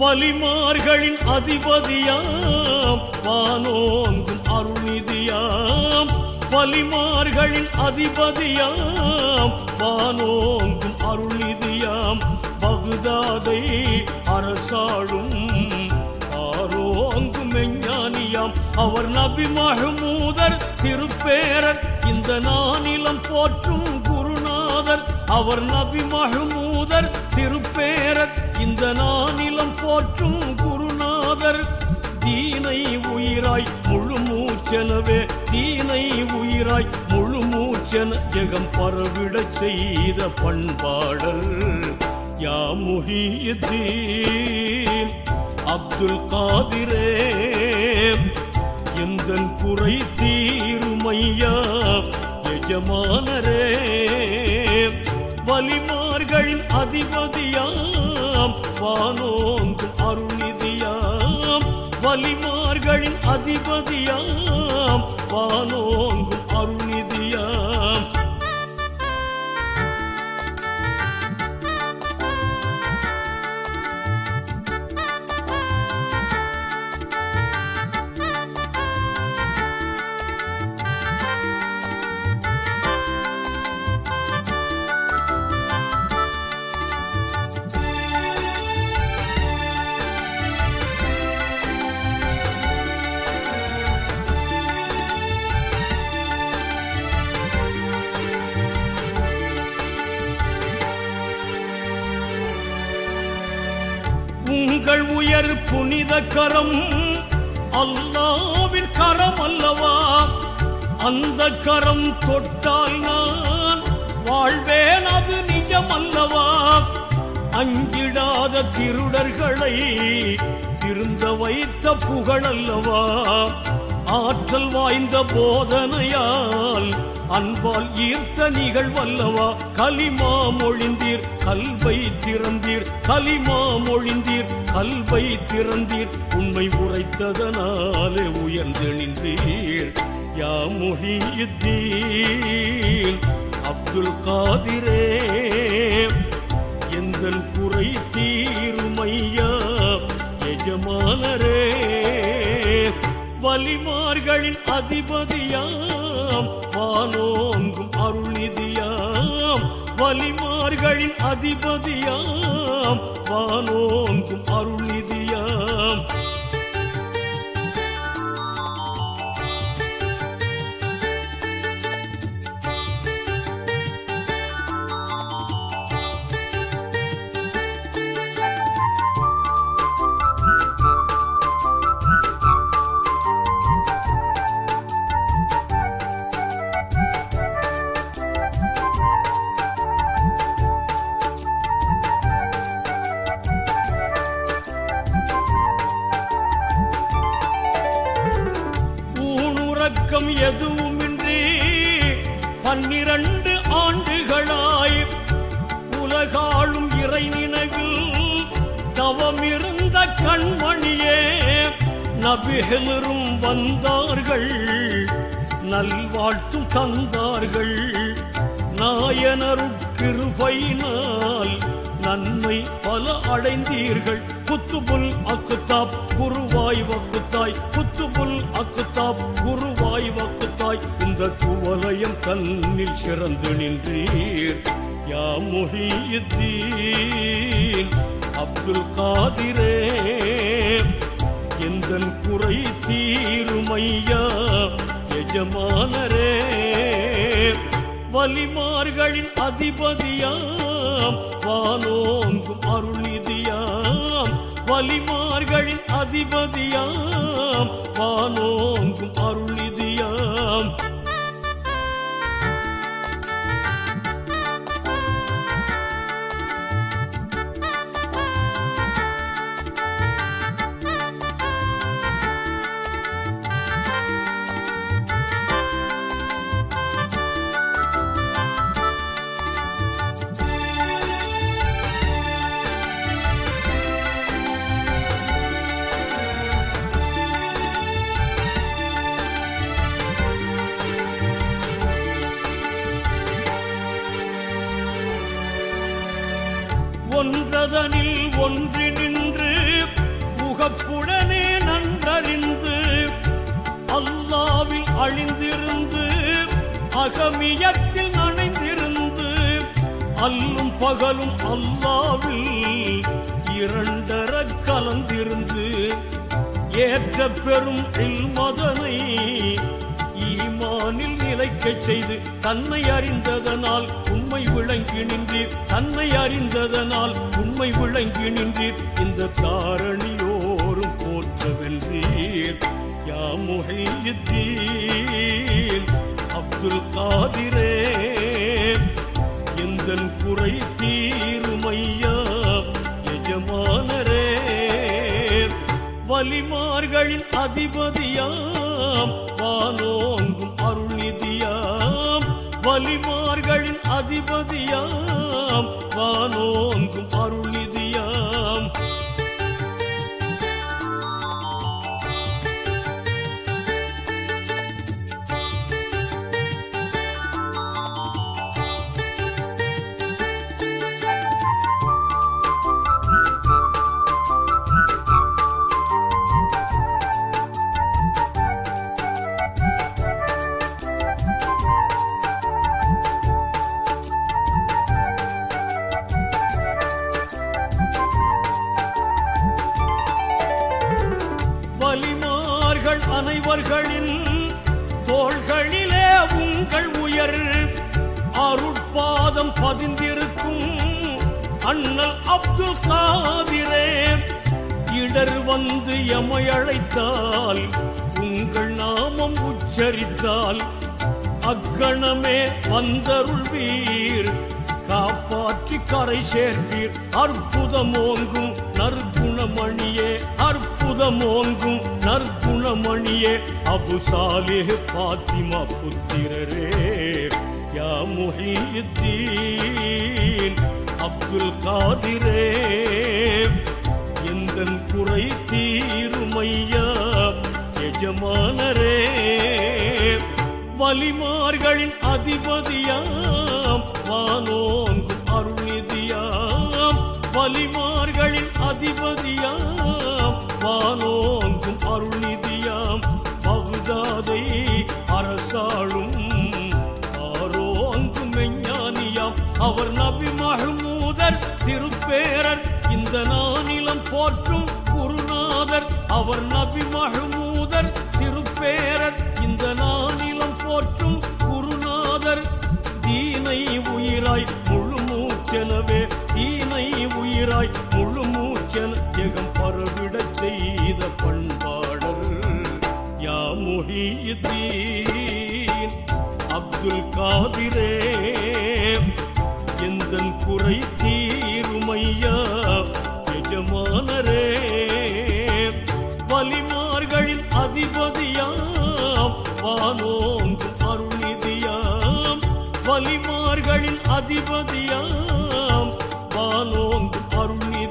வலிமார்களின் அதிபதியாம் வானோங்கும் அருள்நிதியாம். வலிமார்களின் அதிபதியாம் வானோங்கும் அருள்நிதியாம். பகுதாதை அரசாளும் ஆரோங்கும் மெஞ்ஞானியாம். அவர் நபி மஹ்மூதர் திருப்பேரர் இந்த நானிலம் போற்றும் குருநாதர். அவர் நபி மஹ்மூதர் திருப்பேரர் இந்த நானிலம் போற்றும் குருநாதர். தீனை உயிராய் முழு மூச்செனவே தீனை உயிராய் முழு மூச்சென ஜெகம் பரவிடச் செய்த பண்பாடர். யா முஹியுத்தீன் அப்துல் காதிரே எந்தன் குறை தீருமையா எஜமானரே. வலிமார்களின் அதிபதியாம் வானோங்கும் அருள்நிதியாம். வலிமார்களின் அதிபதியாம் வானோங்கும் அருள்நிதியாம். உங்கள் உயர் புனித கரம் அல்லாஹ்வின் கரம் அல்லவா. அந்த கரம் தொட்டால் நான் வாழ்வேன் அது நிஜம் அல்லவா. அஞ்சிடாத திருடர்களை திருந்த வைத்த புகழல்லவா. ஆற்றல் வாய்ந்த போதனையால் அன்பால் ஈர்த்த நிகழ்வல்லவா. கலிமா மொழிந்தீர் கல்வை திறந்தீர் கலிமா மொழிந்தீர் கல்வை திறந்தீர். உண்மை உரைத்ததனாலே உயர்ந்தெழுந்தீர். யா முஹியுத்தீன் அப்துல் காதிரே எந்தன் குறை தீருமையா எஜமானரே. வலிமார்களின் அதிபதியாம் வானோங்கும் அருள்நிதியாம். வலிமார்களின் அதிபதியாம் வானோங்கும் அருள்நிதியாம். எதுவுமின்றி 12 ஆண்டுகளாய் உலகாளும் இறை நினைவில் தவமிருந்த கண்மணியே. நபிகளும் வந்தார்கள் நல்வாழ்த்தும் தந்தார்கள். நாயனருக்கிருபையினால் நன்மை பல அடைந்தீர்கள். குத்துபுல் அக்குத்தாப் குருவாய் வக்குத்தாய் குத்துபுல் அக்குத்தாப் குருவாய் வக்குத்தாய். இந்த குவலயம் தன்னில் சிறந்து நின்றீர். யா முஹியுத்தீன் அப்துல் காதிரே எந்தன் குறை தீருமையா எஜமானரே. வலிமார்களின் அதிபதியாம் வானோங்கும் அருள்நிதியாம். வலிமார்களின் அதிபதியாம் வானோங்கும் அருள்நிதியாம். ஒன்றதனில் ஒன்றி நின்று கப்புடனே நன்றறிந்து அல்லாவில் அழிந்திருந்து அகமியத்தில் நனைந்திருந்து அல்லும் பகலும் அல்லாவில் இரண்டர கலந்திருந்து ஏற்ற பெரும் இல்மதனை ஈமானில் நிலைக்கச் செய்து தன்னை அறிந்ததனால் உண்மை விளங்கி நின்றீர். தன்னை அறிந்ததனால் உண்மை விளங்கி நின்றீர். இந்த தாரணியோரும் போற்றவென்றீர். யா முஹையுத்தீன் அப்துல் காதிரே எந்தன் குறை தீருமையா எஜமானரே. வலிமார்களின் அதிபதியாம் வானோங்கும் அருள்நிதியாம். வலிமார்களின் அதிபதியாம் வானோங்கும் அருள்நிதியாம். வலிமார்கள் அனைவர்களின் தோள்களிலே உங்கள் உயர் அருட்பாதம் பதிந்திருக்கும் அண்ணல் அப்துல் காதிரே. இடர் வந்து எமை அழைத்தால் உங்கள் நாமம் உச்சரித்தால் அக்கணமே வந்தருள்வீர். காப்பாற்றி கரை சேர்த்தீர். அற்புதமோங்கும் நற்குணமணியே அற்புதமோங்கும் நற்குணமணியே அபு சாலிஹ் பாத்திமா புத்திரரே. யா முஹையுத்தீன் அப்துல் காதிரே எந்தன் குறை தீருமையா எஜமானரே. வலிமார்களின் அதிபதியாம் வானோங்கும் அருள்நிதியாம். வலிமார்களின் அதிபதியாம் வானோங்கும் அருள்நிதியாம். பகுதாதை அரசாளும் ஆரோங்கும் மெஞ்ஞானியாம். அவர் நபி மஹ்மூதர் திருப்பேரர் இந்த நானிலம் போற்றும் குருநாதர். அவர் நபி மஹ்மூதர் திருப்பேரர் இந்த நானிலம் போற்றும் குருநாதர். தீனை உயிராய் முழு மூச்செனவே தீனை உயிராய் முழு மூச்சென ஜெகம் பரவிடச் செய்த பண்பாளர். யா முஹையுத்தீன் அப்துல் காதிரே எந்தன் குறை தீருமையா எஜமானரே. வலிமார்களின் அதிபதியாம் வானோங்கும் அருள்நிதியாம். வலிமார்களின் அதிபதியாம் வானோங்கும் அருள்நிதியாம்.